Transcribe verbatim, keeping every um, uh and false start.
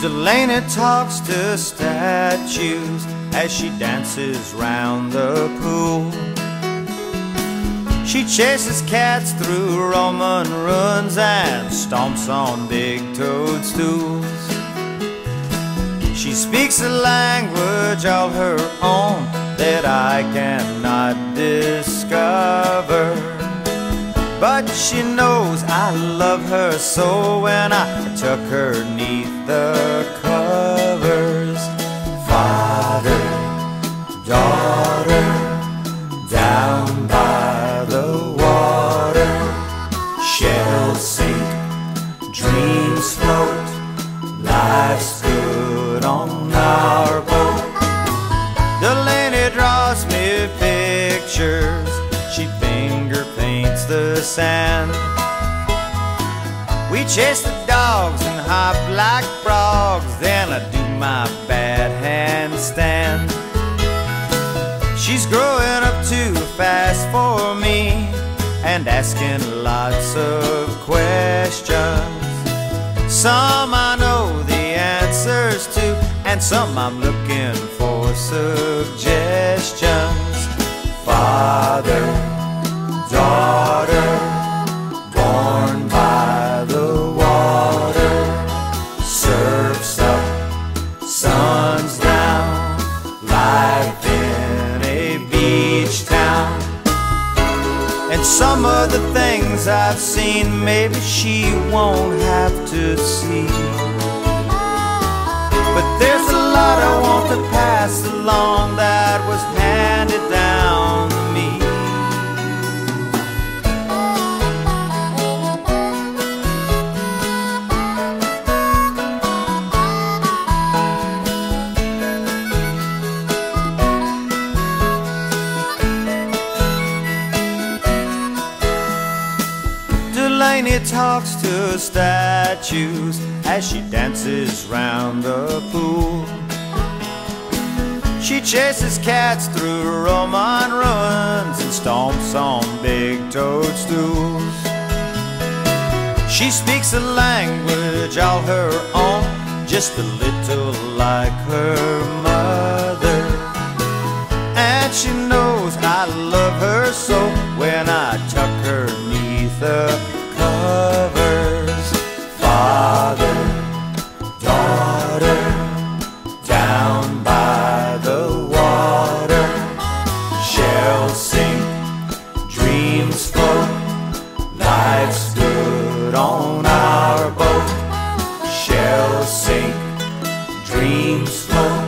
Delaney talks to statues as she dances round the pool. She chases cats through Roman ruins and stomps on big toadstools. She speaks a language all her own that I cannot discover, but she knows I love her so when I tuck her neath the covers. Father, daughter, down by the water, shells sink, dreams float, life's good on our boat. Delaney draws me pictures, she finger paints the sand. We chase the dogs and hop like frogs, then I do my bad handstand. She's growing up too fast for me and asking lots of questions. Some I know the answers to, and some I'm looking for suggestions. Father, daughter, born by the water, surf's up, sun's down, life in a beach town. And some of the things I've seen maybe she won't have to see, but there's a lot I want to pass along that was handed down to me. Delaney talks to statues as she dances round the pool. She chases cats through Roman ruins and stomps on big toadstools. She speaks a language all her own, just a little like her mother, and she knows I love her so when I tuck her neath the covers. Father, daughter, down by the water, shells sink, dreams float, life's good on our boat. Shells sink, dreams float,